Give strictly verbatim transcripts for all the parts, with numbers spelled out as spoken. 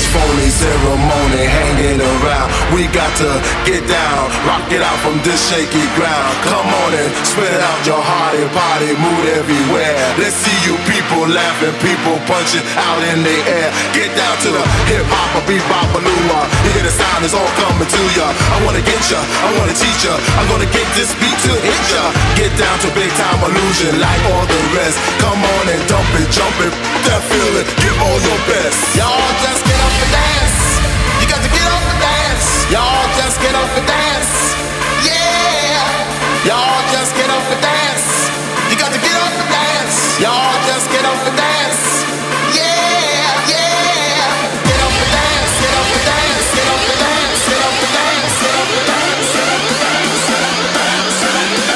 phony ceremony hanging around. We got to get down, rock it out from this shaky ground. Come on and spread out your hearty party mood everywhere. Let's see you people laughing, people punching out in the air. Get down to the hip hop, a bebop, a lua. You hear the sound is all coming to ya. I wanna get ya, I wanna teach ya. I'm gonna get this beat to hit ya. Get down to big time illusion like all the rest. Come on and dump it, jump it, that feeling, give all your best. Y'all just get up and dance. You got to get up and dance. Y'all just get up and dance. Yeah. Y'all just get up and dance. You got to get up and dance. Y'all just get up and dance. Yeah, yeah. Get up and dance, get up and dance, get up and dance, get up and dance, get up and dance, get up and dance, get up and dance, get up and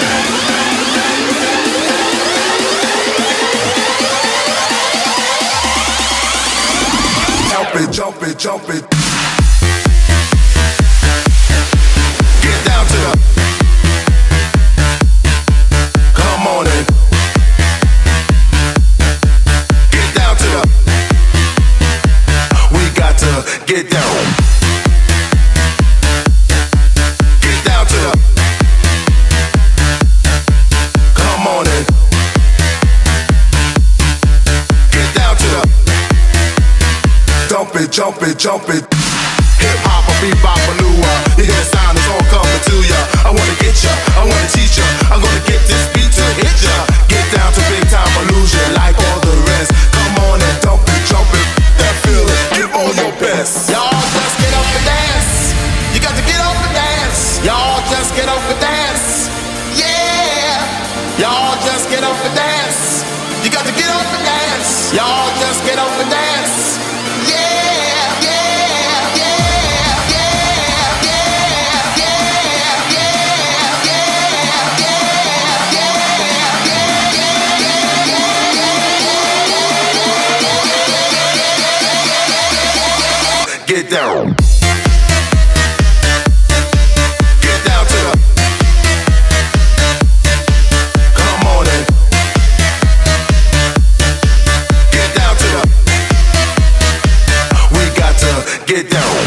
dance. Jump it, jump it, jump it. Get down to the. Come on in. Get down to the. We got to get down. Get down to the. Come on in. Get down to the. Dump it, jump it, jump it. Hip hop, a bebop, a lua. You hear the sound, it's all coming to ya. I wanna get ya, I wanna teach ya. I'm gonna get this beat to hit ya. Get down to big time illusion like all the rest. Come on and dump it, jump it, that feeling, give all your best. Y'all just get up and dance. You got to get up and dance. Y'all just get up and dance. Yeah. Y'all just get up and dance. You got to get up and dance. Y'all just get up and dance. Yeah, yeah, yeah, yeah, yeah, yeah, yeah, yeah, yeah, yeah. Get down. Get down to the. Come on in. Get down to the. We got to get down.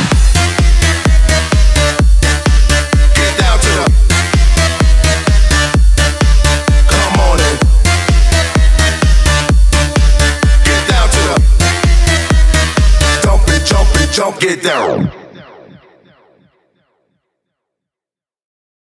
Get down to the. Come on in. Get down to the. Dump it, jump it, jump, get down.